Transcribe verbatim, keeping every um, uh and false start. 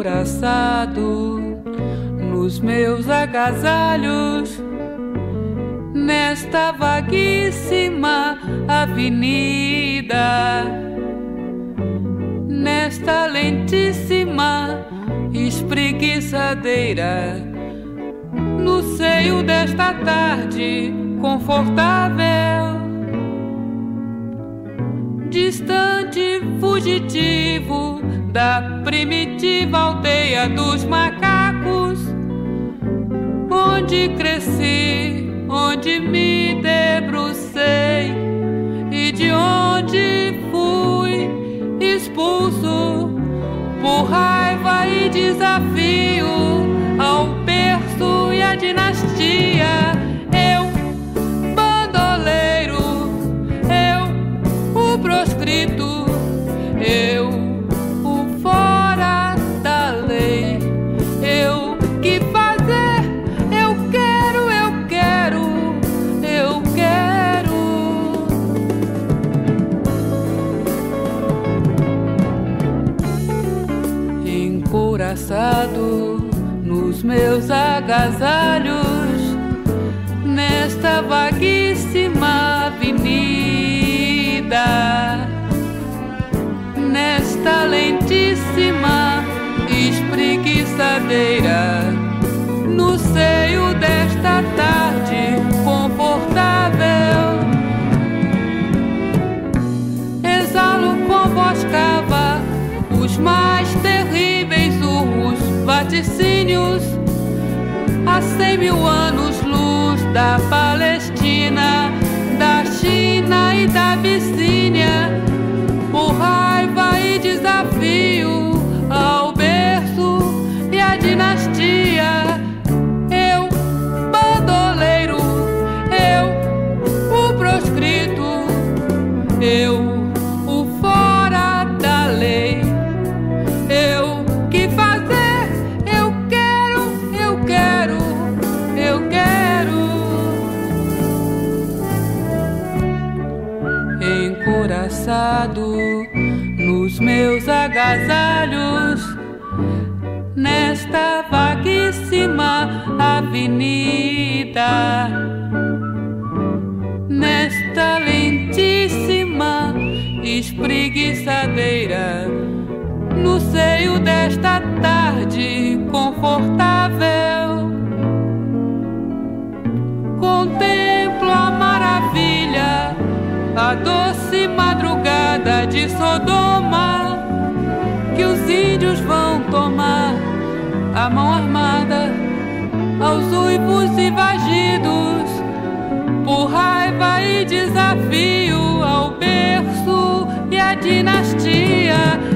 encouraçado nos meus agasalhos, nesta vaguíssima avenida, nesta lentíssima espreguiçadeira, no seio desta tarde confortável, distante, fugitivo da primitiva aldeia dos macacos, onde cresci, onde me debrucei e de onde fui expulso por raiva e desafio ao berço e à dinastia. Eu, bandoleiro, eu, o proscrito, eu, o fora da lei. Eu, que fazer? Eu quero, eu quero, eu quero. Encouraçado nos meus agasalhos, nesta vaguíssima avenida, nesta lentíssima espreguiçadeira, no seio desta tarde confortável, exalo com voz cava os mais terríveis urros, vaticínios há cem mil anos-luz da Palestina, da China e da Abissínia, por raiva e desafio ao berço e à dinastia. Eu, bandoleiro, eu, o proscrito, eu, o fora da lei. Eu, que fazer? Eu quero, eu quero, eu quero. Encouraçado nos meus agasalhos, nesta vaguíssima avenida, nesta lentíssima espreguiçadeira, no seio desta tarde confortável, contemplo a maravilha, a doce madrugada de Sodoma, que os índios vão tomar a mão armada aos uivos e vagidos, por raiva e desafio ao berço e à dinastia.